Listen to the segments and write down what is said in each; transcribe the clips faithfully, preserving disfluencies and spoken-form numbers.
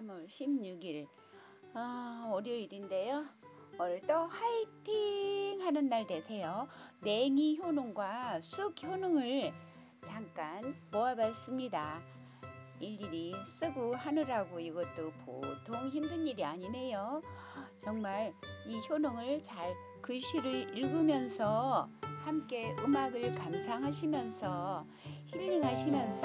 삼월 십육일 아, 월요일인데요. 오늘도 화이팅 하는 날 되세요. 냉이 효능과 쑥 효능을 잠깐 모아봤습니다. 일일이 쓰고 하느라고 이것도 보통 힘든 일이 아니네요. 정말 이 효능을 잘 글씨를 읽으면서 함께 음악을 감상하시면서 힐링하시면서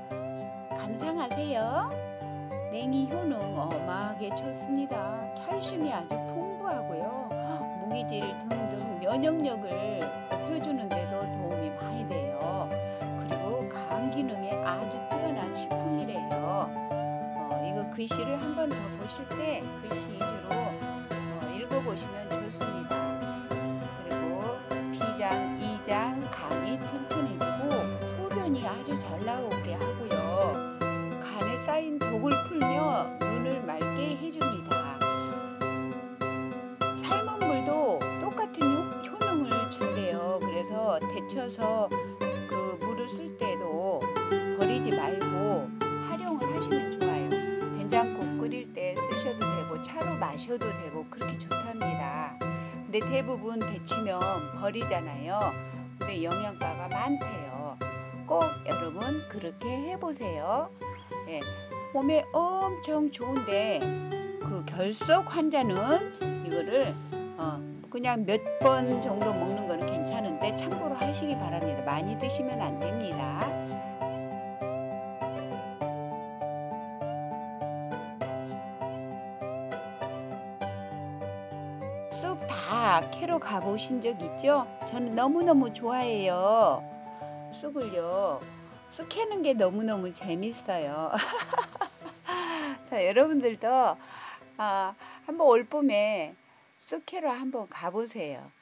감상하세요. 냉이 효능 어마하게 좋습니다. 칼슘이 아주 풍부하고요. 무기질 등등 면역력을 높여주는 데도 도움이 많이 돼요. 그리고 간 기능에 아주 뛰어난 식품이래요. 어, 이거 글씨를 한 번 더 보실 때 글씨 위주로 어, 읽어보시면 좋습니다. 그리고 비장, 이장, 간이 튼튼해지고 소변이 아주 잘 나오게 하고요. 간에 쌓인 독을 풀며 눈을 맑게 해줍니다. 삶은 물도 똑같은 효능을 준대요. 그래서 데쳐서 그 물을 쓸 때도 버리지 말고 활용을 하시면 좋아요. 된장국 끓일 때 쓰셔도 되고 차로 마셔도 되고 그렇게 좋답니다. 근데 대부분 데치면 버리잖아요. 근데 영양가가 많대요. 꼭 여러분 그렇게 해보세요. 네, 몸에 엄청 좋은데 그 결석 환자는 이거를 어, 그냥 몇 번 정도 먹는 거는 괜찮은데 참고로 하시기 바랍니다. 많이 드시면 안 됩니다. 쑥 다 캐러 가보신 적 있죠? 저는 너무너무 좋아해요. 쑥을요. 쑥 캐는 게 너무너무 재밌어요. 자, 여러분들도 아, 한번 올 봄에 쑥 캐러 한번 가보세요.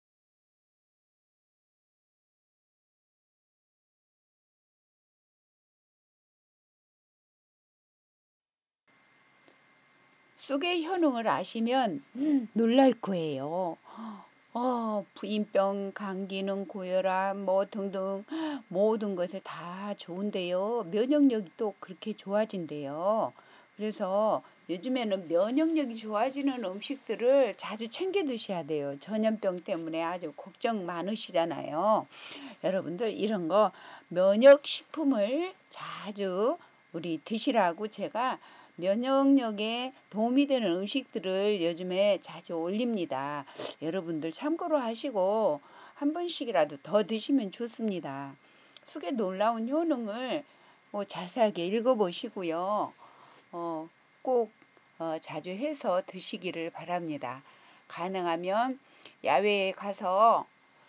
쑥의 효능을 아시면 음, 놀랄 거예요. 어, 부인병, 감기능, 고혈압 뭐 등등 모든 것에 다 좋은데요. 면역력이 또 그렇게 좋아진대요. 그래서 요즘에는 면역력이 좋아지는 음식들을 자주 챙겨 드셔야 돼요. 전염병 때문에 아주 걱정 많으시잖아요. 여러분들 이런 거 면역식품을 자주 우리 드시라고 제가 면역력에 도움이 되는 음식들을 요즘에 자주 올립니다. 여러분들 참고로 하시고 한 번씩이라도 더 드시면 좋습니다. 쑥의 놀라운 효능을 뭐 자세하게 읽어보시고요. 어, 꼭 어, 자주 해서 드시기를 바랍니다. 가능하면 야외에 가서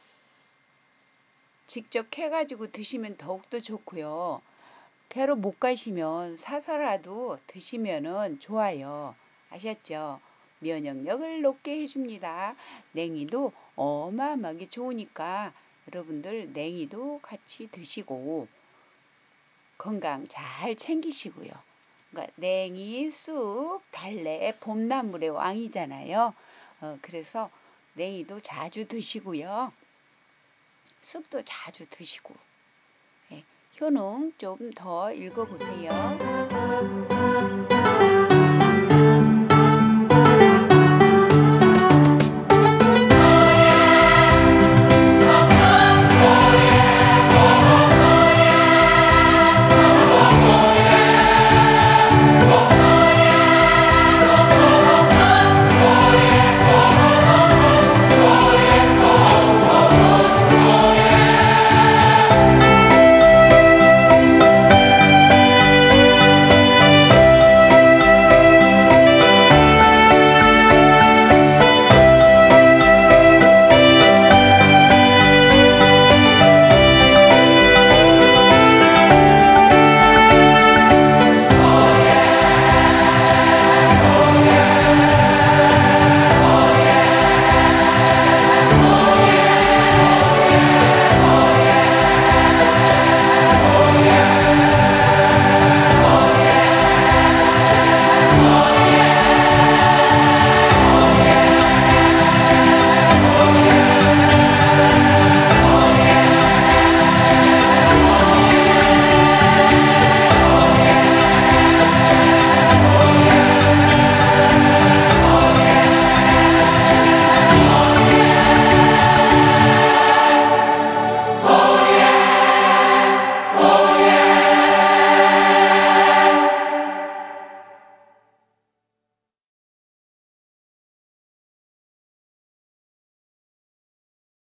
직접 캐가지고 드시면 더욱더 좋고요. 캐러 못 가시면 사서라도 드시면은 좋아요. 아셨죠? 면역력을 높게 해줍니다. 냉이도 어마어마하게 좋으니까 여러분들 냉이도 같이 드시고 건강 잘 챙기시고요. 그러니까 냉이, 쑥, 달래, 봄나물의 왕이잖아요. 어, 그래서 냉이도 자주 드시고요. 쑥도 자주 드시고 예, 효능 좀 더 읽어보세요.